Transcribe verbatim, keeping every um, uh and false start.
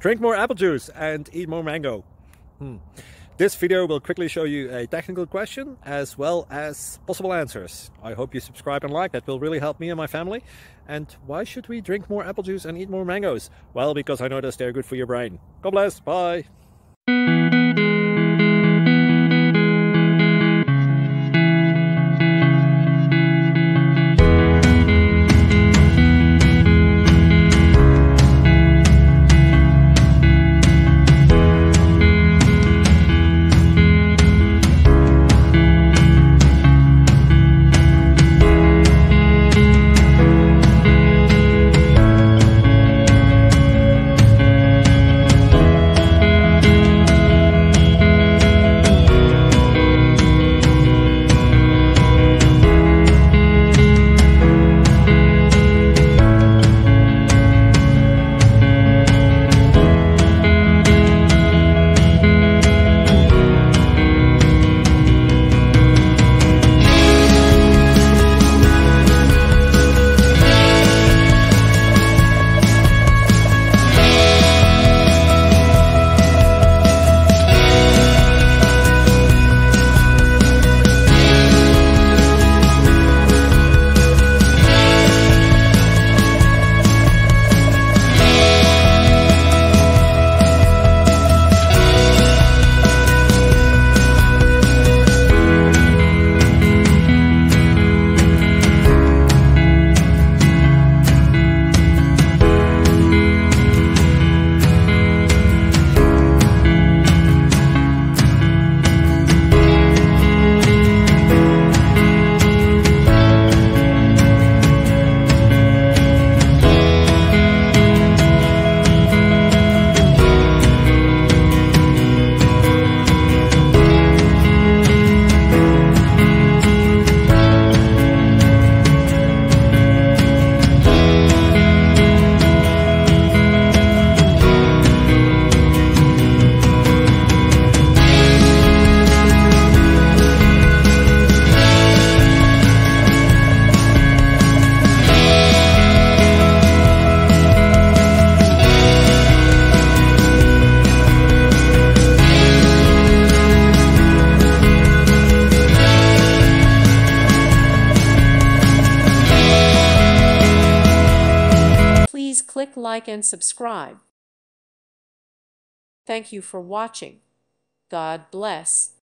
Drink more apple juice and eat more mango. Hmm. This video will quickly show you a technical question as well as possible answers. I hope you subscribe and like, that will really help me and my family. And why should we drink more apple juice and eat more mangoes? Well, because I noticed they're good for your brain. God bless, bye! Please click like and subscribe. Thank you for watching. God bless.